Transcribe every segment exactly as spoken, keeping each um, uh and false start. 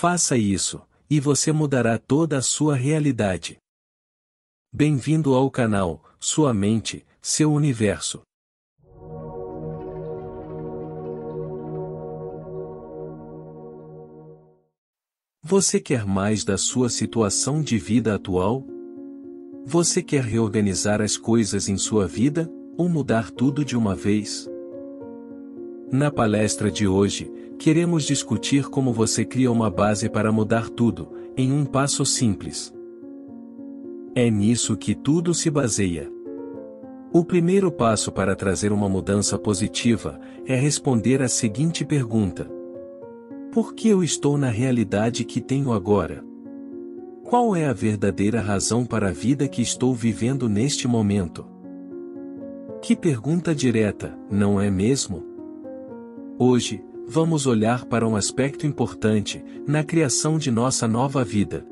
Faça isso, e você mudará toda a sua realidade. Bem-vindo ao canal, Sua Mente, Seu Universo. Você quer mais da sua situação de vida atual? Você quer reorganizar as coisas em sua vida, ou mudar tudo de uma vez? Na palestra de hoje, queremos discutir como você cria uma base para mudar tudo, em um passo simples. É nisso que tudo se baseia. O primeiro passo para trazer uma mudança positiva é responder a seguinte pergunta: por que eu estou na realidade que tenho agora? Qual é a verdadeira razão para a vida que estou vivendo neste momento? Que pergunta direta, não é mesmo? Hoje, vamos olhar para um aspecto importante na criação de nossa nova vida.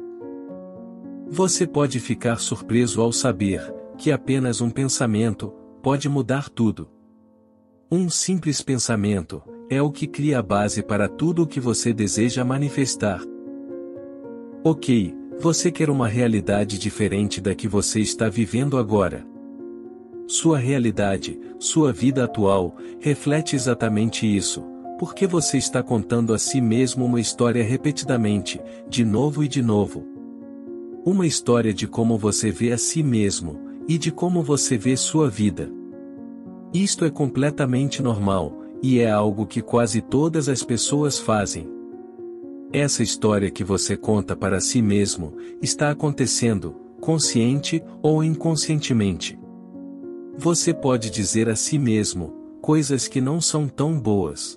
Você pode ficar surpreso ao saber que apenas um pensamento pode mudar tudo. Um simples pensamento é o que cria a base para tudo o que você deseja manifestar. Ok, você quer uma realidade diferente da que você está vivendo agora. Sua realidade, sua vida atual, reflete exatamente isso, porque você está contando a si mesmo uma história repetidamente, de novo e de novo. Uma história de como você vê a si mesmo, e de como você vê sua vida. Isto é completamente normal, e é algo que quase todas as pessoas fazem. Essa história que você conta para si mesmo, está acontecendo, consciente ou inconscientemente. Você pode dizer a si mesmo coisas que não são tão boas.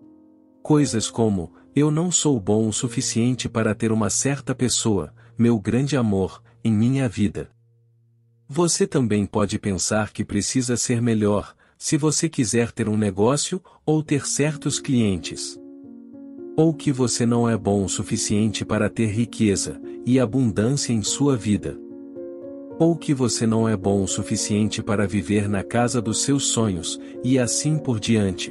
Coisas como: eu não sou bom o suficiente para ter uma certa pessoa, meu grande amor, em minha vida. Você também pode pensar que precisa ser melhor, se você quiser ter um negócio, ou ter certos clientes. Ou que você não é bom o suficiente para ter riqueza e abundância em sua vida. Ou que você não é bom o suficiente para viver na casa dos seus sonhos, e assim por diante.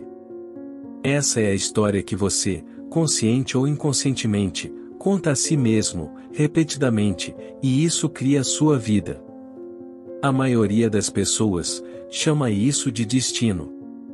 Essa é a história que você, consciente ou inconscientemente, conta a si mesmo, repetidamente, e isso cria a sua vida. A maioria das pessoas chama isso de destino.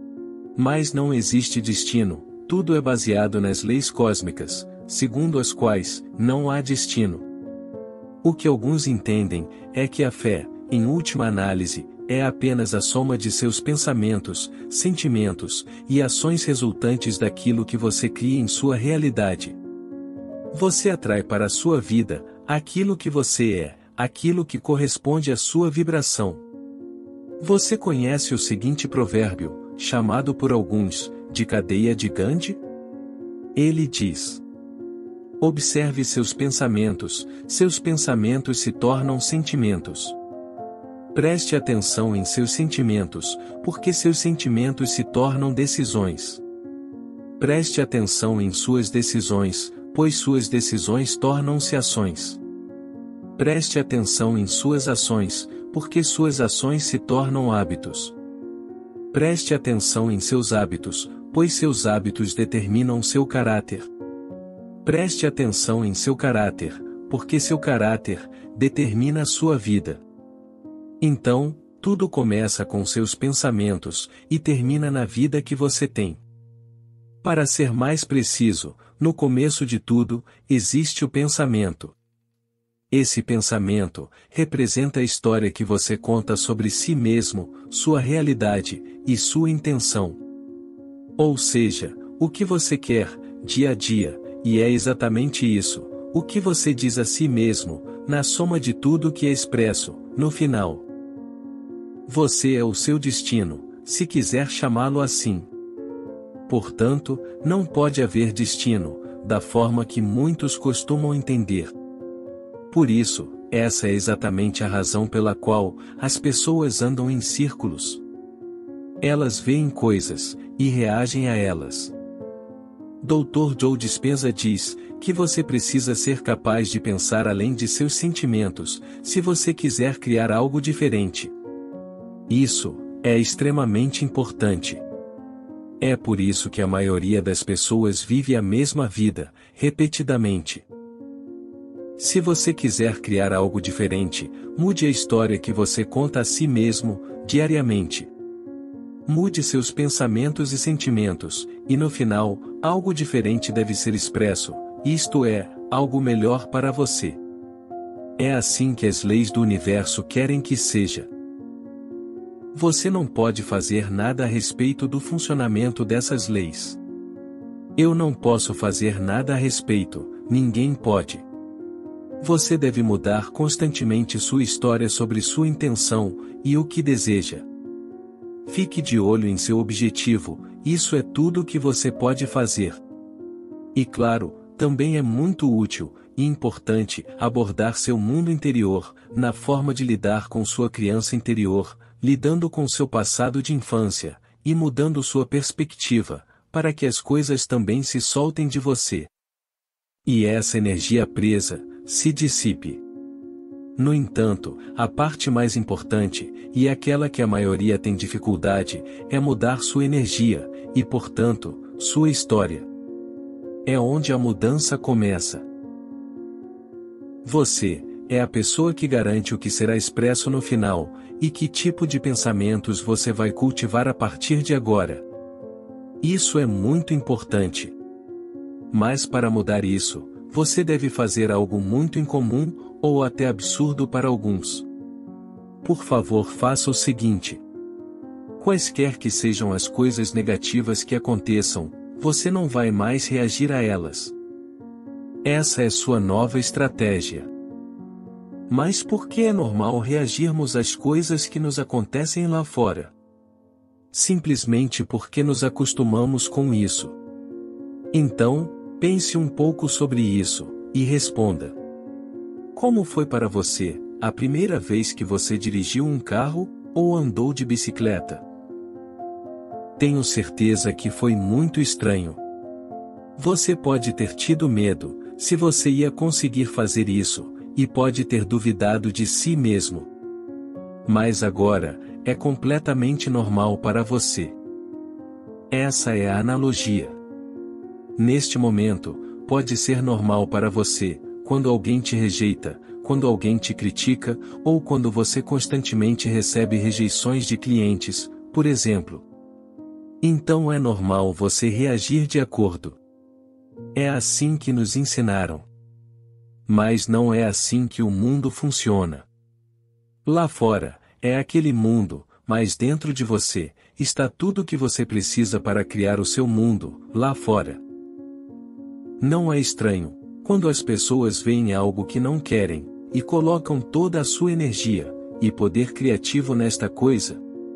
Mas não existe destino, tudo é baseado nas leis cósmicas, segundo as quais não há destino. O que alguns entendem é que a fé, em última análise, é apenas a soma de seus pensamentos, sentimentos e ações resultantes daquilo que você cria em sua realidade. Você atrai para a sua vida aquilo que você é, aquilo que corresponde à sua vibração. Você conhece o seguinte provérbio, chamado por alguns de cadeia de Gandhi? Ele diz: observe seus pensamentos, seus pensamentos se tornam sentimentos. Preste atenção em seus sentimentos, porque seus sentimentos se tornam decisões. Preste atenção em suas decisões, pois suas decisões tornam-se ações. Preste atenção em suas ações, porque suas ações se tornam hábitos. Preste atenção em seus hábitos, pois seus hábitos determinam seu caráter. Preste atenção em seu caráter, porque seu caráter determina a sua vida. Então, tudo começa com seus pensamentos e termina na vida que você tem. Para ser mais preciso, no começo de tudo, existe o pensamento. Esse pensamento representa a história que você conta sobre si mesmo, sua realidade e sua intenção. Ou seja, o que você quer, dia a dia. E é exatamente isso, o que você diz a si mesmo, na soma de tudo que é expresso, no final. Você é o seu destino, se quiser chamá-lo assim. Portanto, não pode haver destino, da forma que muitos costumam entender. Por isso, essa é exatamente a razão pela qual as pessoas andam em círculos. Elas veem coisas, e reagem a elas. doutor Joe Dispenza diz que você precisa ser capaz de pensar além de seus sentimentos, se você quiser criar algo diferente. Isso é extremamente importante. É por isso que a maioria das pessoas vive a mesma vida, repetidamente. Se você quiser criar algo diferente, mude a história que você conta a si mesmo, diariamente. Mude seus pensamentos e sentimentos, e no final, algo diferente deve ser expresso, isto é, algo melhor para você. É assim que as leis do universo querem que seja. Você não pode fazer nada a respeito do funcionamento dessas leis. Eu não posso fazer nada a respeito, ninguém pode. Você deve mudar constantemente sua história sobre sua intenção e o que deseja. Fique de olho em seu objetivo, isso é tudo o que você pode fazer. E claro, também é muito útil e importante abordar seu mundo interior, na forma de lidar com sua criança interior, lidando com seu passado de infância, e mudando sua perspectiva, para que as coisas também se soltem de você. E essa energia presa se dissipe. No entanto, a parte mais importante, e aquela que a maioria tem dificuldade, é mudar sua energia, e portanto, sua história. É onde a mudança começa. Você é a pessoa que garante o que será expresso no final, e que tipo de pensamentos você vai cultivar a partir de agora. Isso é muito importante. Mas para mudar isso, você deve fazer algo muito incomum, ou até absurdo para alguns. Por favor, faça o seguinte. Quaisquer que sejam as coisas negativas que aconteçam, você não vai mais reagir a elas. Essa é sua nova estratégia. Mas por que é normal reagirmos às coisas que nos acontecem lá fora? Simplesmente porque nos acostumamos com isso. Então, pense um pouco sobre isso, e responda. Como foi para você, a primeira vez que você dirigiu um carro, ou andou de bicicleta? Tenho certeza que foi muito estranho. Você pode ter tido medo, se você ia conseguir fazer isso, e pode ter duvidado de si mesmo. Mas agora, é completamente normal para você. Essa é a analogia. Neste momento, pode ser normal para você, quando alguém te rejeita, quando alguém te critica, ou quando você constantemente recebe rejeições de clientes, por exemplo. Então é normal você reagir de acordo. É assim que nos ensinaram. Mas não é assim que o mundo funciona. Lá fora, é aquele mundo, mas dentro de você, está tudo o que você precisa para criar o seu mundo, lá fora. Não é estranho, quando as pessoas veem algo que não querem, e colocam toda a sua energia, e poder criativo nesta coisa.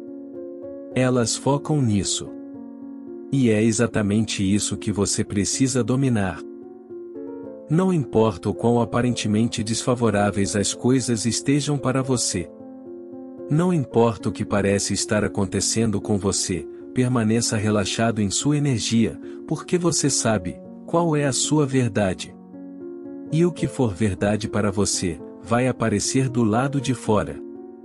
Elas focam nisso. E é exatamente isso que você precisa dominar. Não importa o quão aparentemente desfavoráveis as coisas estejam para você. Não importa o que parece estar acontecendo com você, permaneça relaxado em sua energia, porque você sabe qual é a sua verdade. E o que for verdade para você, vai aparecer do lado de fora.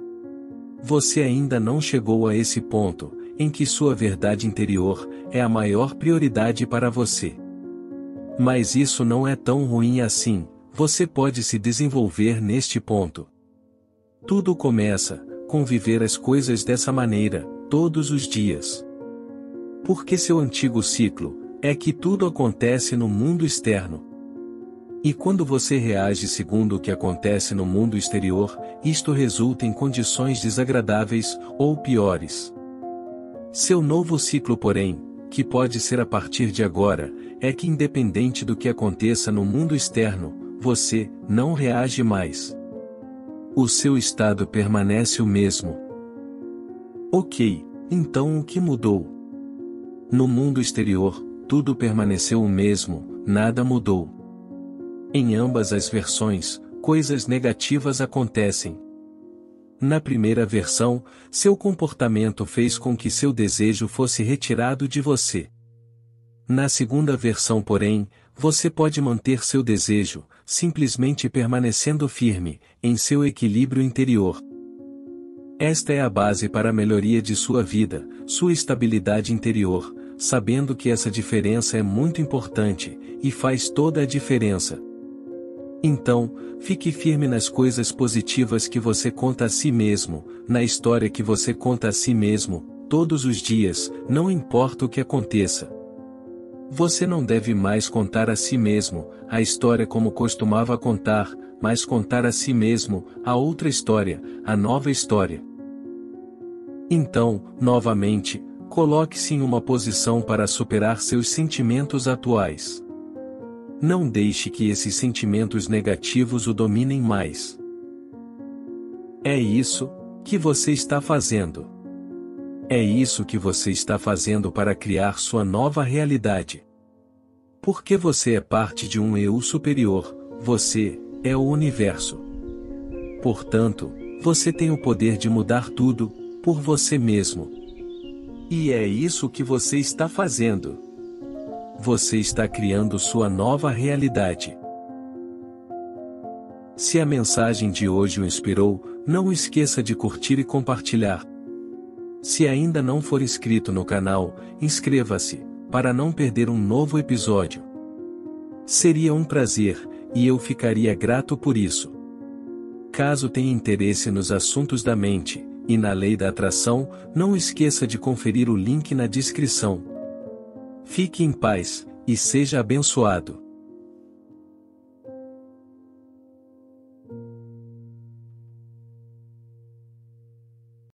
Você ainda não chegou a esse ponto, em que sua verdade interior é a maior prioridade para você. Mas isso não é tão ruim assim, você pode se desenvolver neste ponto. Tudo começa com viver as coisas dessa maneira, todos os dias. Porque seu antigo ciclo é que tudo acontece no mundo externo. E quando você reage segundo o que acontece no mundo exterior, isto resulta em condições desagradáveis, ou piores. Seu novo ciclo, porém, que pode ser a partir de agora, é que independente do que aconteça no mundo externo, você não reage mais. O seu estado permanece o mesmo. Ok, então o que mudou? No mundo exterior, tudo permaneceu o mesmo, nada mudou. Em ambas as versões, coisas negativas acontecem. Na primeira versão, seu comportamento fez com que seu desejo fosse retirado de você. Na segunda versão, porém, você pode manter seu desejo, simplesmente permanecendo firme, em seu equilíbrio interior. Esta é a base para a melhoria de sua vida, sua estabilidade interior, sabendo que essa diferença é muito importante, e faz toda a diferença. Então, fique firme nas coisas positivas que você conta a si mesmo, na história que você conta a si mesmo, todos os dias, não importa o que aconteça. Você não deve mais contar a si mesmo a história como costumava contar, mas contar a si mesmo a outra história, a nova história. Então, novamente, coloque-se em uma posição para superar seus sentimentos atuais. Não deixe que esses sentimentos negativos o dominem mais. É isso que você está fazendo. É isso que você está fazendo para criar sua nova realidade. Porque você é parte de um eu superior, você é o universo. Portanto, você tem o poder de mudar tudo, por você mesmo. E é isso que você está fazendo. Você está criando sua nova realidade. Se a mensagem de hoje o inspirou, não esqueça de curtir e compartilhar. Se ainda não for inscrito no canal, inscreva-se, para não perder um novo episódio. Seria um prazer, e eu ficaria grato por isso. Caso tenha interesse nos assuntos da mente e na lei da atração, não esqueça de conferir o link na descrição. Fique em paz, e seja abençoado.